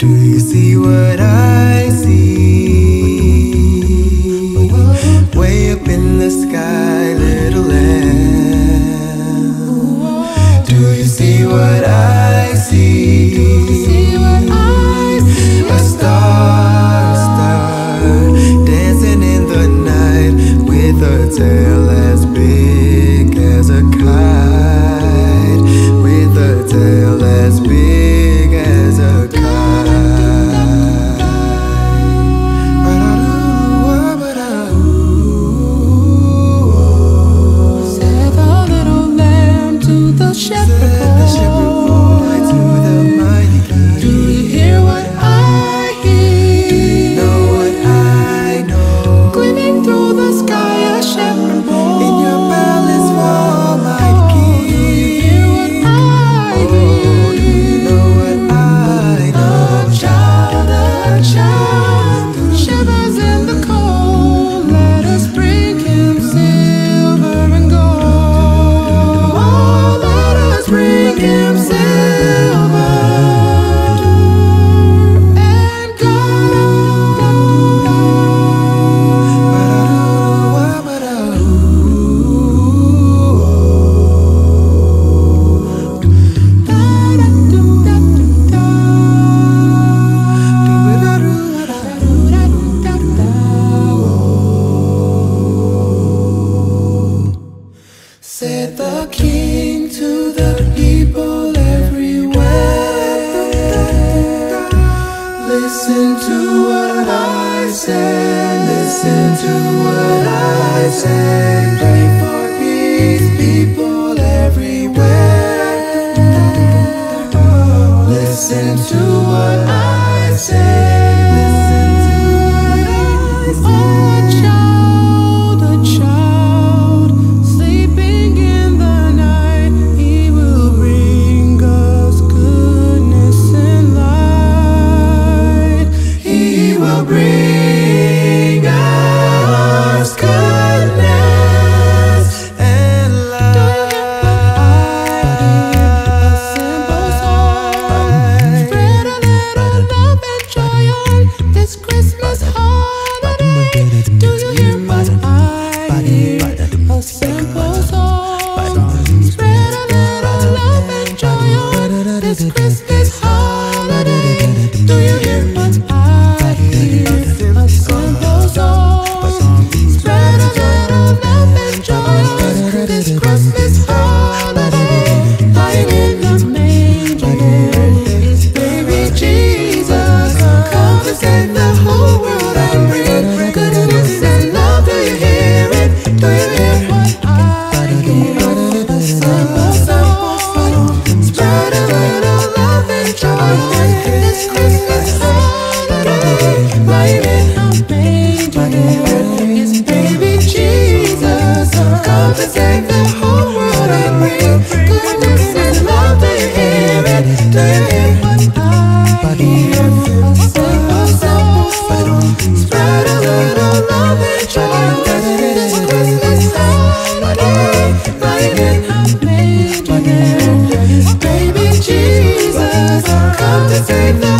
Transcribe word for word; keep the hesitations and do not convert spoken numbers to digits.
Do you see what I see? Way up in the sky, little lamb. Do you see what I see? Do you see what I see? A star, a star, dancing in the night with a tail as big as a kite, with a tail as big as a kite. Said the little lamb to the shepherd boy, to the mighty king. do you hear what I hear? Do you know what I know? Gleaming through the sky, a shepherd boy. In your palace wall, mighty king. Do you hear what I hear? Oh, do you know what I know? A child, a child shivers in the cold. Let us bring him silver and gold. Oh, let us bring him silver and Said the king to the people everywhere. Listen to what I say. Listen to what I say. Pray for peace, people everywhere. Listen to what I say. Listen to what I say. oh, a child, a child sleeping in the night. He will bring us goodness and light. He will bring us goodness and light. A simple song, spread a little love and joy on this Christmas holiday. Do you hear what I hear? A simple song, spread a little love and joy on this Christmas holiday. Do you hear what I hear? A simple song, spread a little love and joy on this Christmas holiday. Lying in the manger is baby Jesus. Come to save the whole world and bring goodness and love. Do you hear it? Do you hear what I hear? A simple song, spread a little love and joy on this Christmas holiday. Lying in the manger is baby Jesus. Come to save the whole world and bring goodness and love. Do you hear it? Do you hear what I hear? A simple song, spread a little love and joy on this Christmas holiday. Lying in the manger is baby Jesus. Come to save the